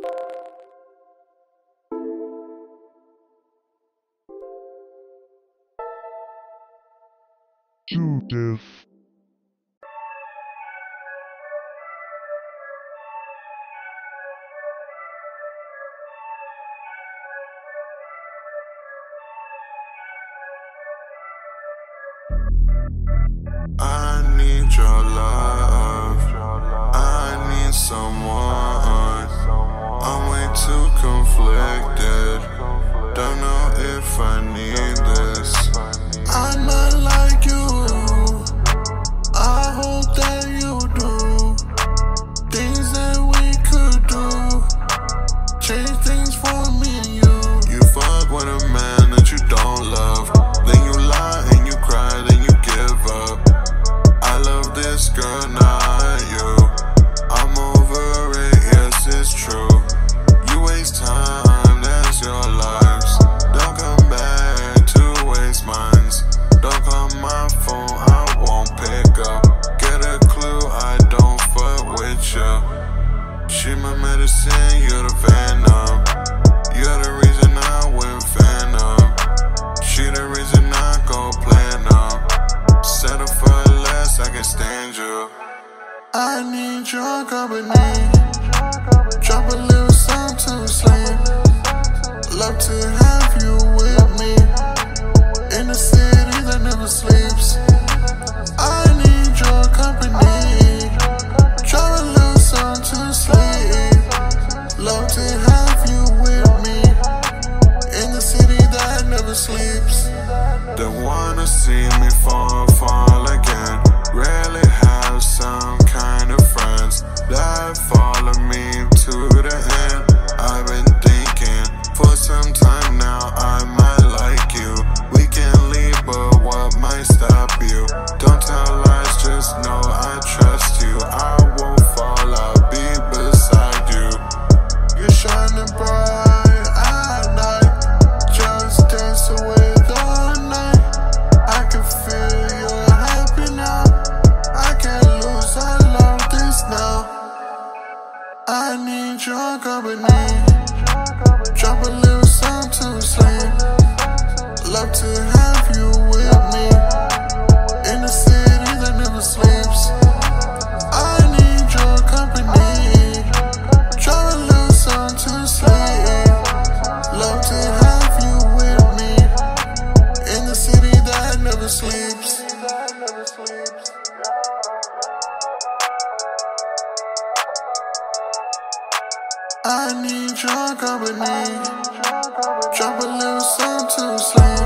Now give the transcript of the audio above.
Judith. I need your love. I need someone. I'm way too conflicted. Don't know if I need this. I'm not like you. I hope that you do things that we could do. Change things for me and you. You fuck with a man that you don't love. Then you lie and you cry, then you give up. I love this girl, not you. I'm over it, yes it's true. You waste time, that's your lives. Don't come back to waste minds. Don't call my phone, I won't pick up. Get a clue, I don't fuck with you. She my medicine, you're the venom. You're the reason I went phantom. She the reason I go platinum. Settle for less, I can stand you. I need your company. Drop a little something to sleep. Love to have you with me in the city that never sleeps. I need your company. Drop a little something to sleep. Love to have you with me in the city that never sleeps. They wanna see me fall again. Rarely have some kind of friends that follow me to the end. I've been thinking for some time now I might like you. We can leave, but what might stop you? Don't tell lies, just know I trust you. I won't fall, I'll be beside you. You're shining bright at night. Just dance away the night. I can feel you're happy now. I can't lose, I love this now. I need your company. Drop a little something to sleep. Love to have you with me in the city that never sleeps. I need your company. Drop a little something to sleep. Love to have you with me in the city that never sleeps. I need your company. Drop a little something to sleep.